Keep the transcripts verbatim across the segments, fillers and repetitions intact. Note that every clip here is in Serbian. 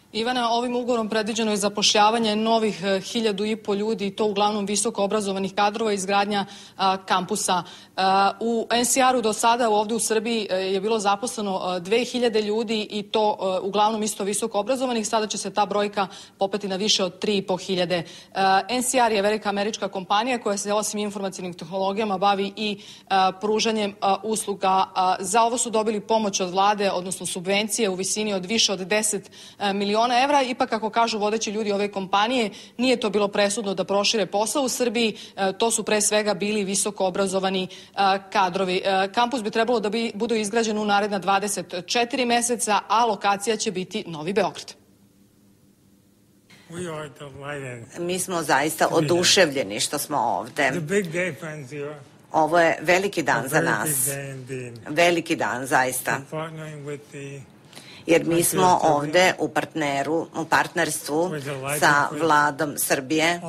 Ivana, ovim ugovorom predviđeno je zapošljavanje novih hiljadu i po ljudi i to uglavnom visoko obrazovanih kadrova i izgradnja a, kampusa. A, u en si ar-u do sada ovdje u Srbiji je bilo zaposleno dve hiljade ljudi i to a, uglavnom isto visoko obrazovanih. Sada će se ta brojka popeti na više od tri i po hiljade. A, en si ar je velika američka kompanija koja se osim informacijnim tehnologijama bavi i a, pružanjem a, usluga. A, za ovo su dobili pomoć od vlade, odnosno subvencije u visini od više od deset miliona evra. Ipak, kako kažu vodeći ljudi ove kompanije, nije to bilo presudno da prošire posao u Srbiji. To su pre svega bili visoko obrazovani kadrovi. Kampus bi trebalo da bi, bude izgrađen u naredna dvadeset četiri meseca, a lokacija će biti Novi Beograd. Mi smo zaista oduševljeni što smo ovde. Ovo je veliki dan za nas. Veliki dan, zaista. Jer mi smo ovde u partneru, u partnerstvu sa vladom Srbije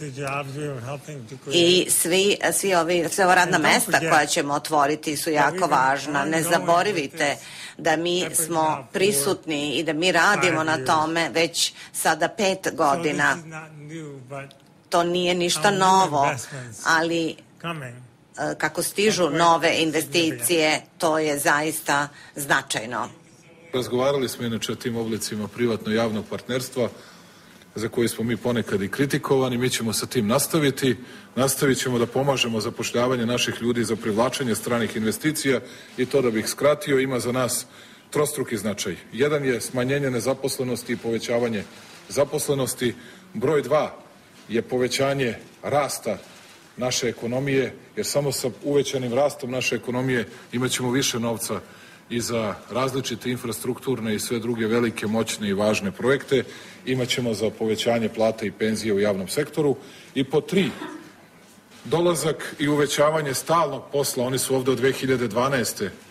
i svi, svi ovi, sve ova radna mesta koja ćemo otvoriti su jako važna. Ne zaboravite da mi smo prisutni i da mi radimo na tome već sada pet godina. To nije ništa novo, ali kako stižu nove investicije, to je zaista značajno. Razgovarali smo inače o tim oblicima privatno-javnog partnerstva za koji smo mi ponekad i kritikovani. Mi ćemo sa tim nastaviti. Nastavit ćemo da pomažemo zapošljavanje naših ljudi za privlačenje stranih investicija i to, da bih skratio, ima za nas trostruki značaj. Jedan je smanjenje nezaposlenosti i povećavanje zaposlenosti. Broj dva je povećanje rasta naše ekonomije, jer samo sa uvećanim rastom naše ekonomije imat ćemo više novca i za različite infrastrukturne i sve druge velike, moćne i važne projekte. Imaćemo za povećanje plata i penzije u javnom sektoru. I po tri, dolazak i uvećavanje stalnog posla. Oni su ovde od dve hiljade dvanaeste.